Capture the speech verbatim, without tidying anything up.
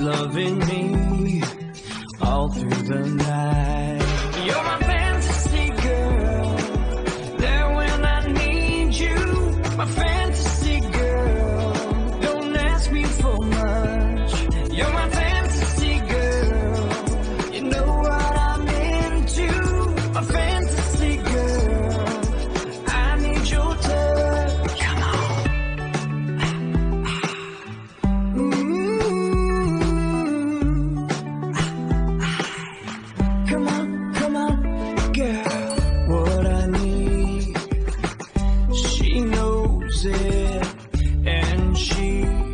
loving me all through the night. You're my fantasy girl, there when I need you. My fantasy girl, don't ask me for much. You're my fantasy girl, you know what I'm into. My fantasy girl, I need your touch. Come on. Come on, come on, girl, what I need, she knows it, and she